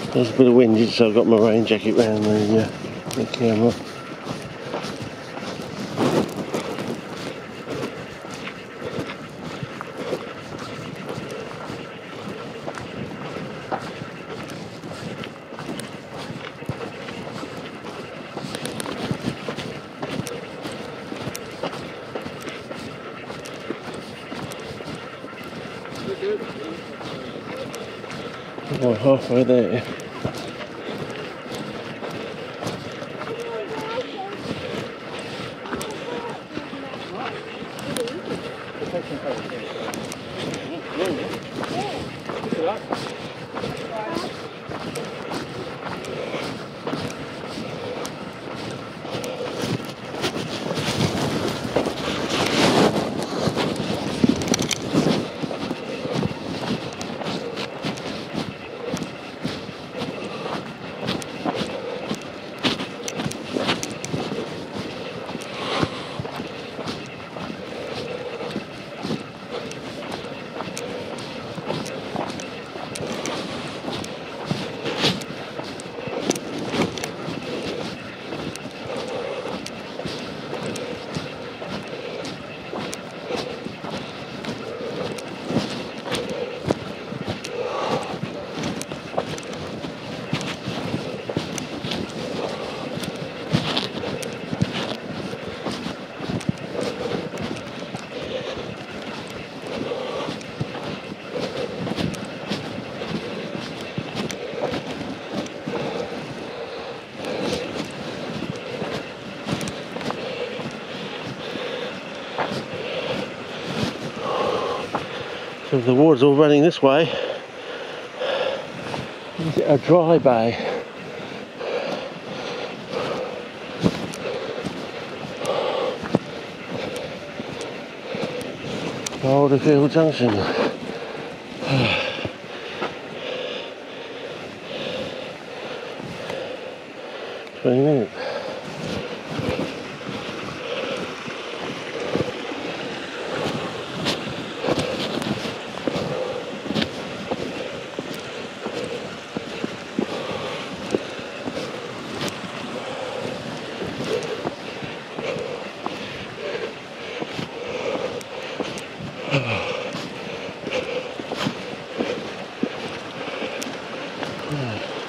There's a bit of wind, so I've got my rain jacket round the camera. We're halfway there. So if the water's all running this way, is it a dry bay? Alderfield Junction. 20 minutes. Yeah.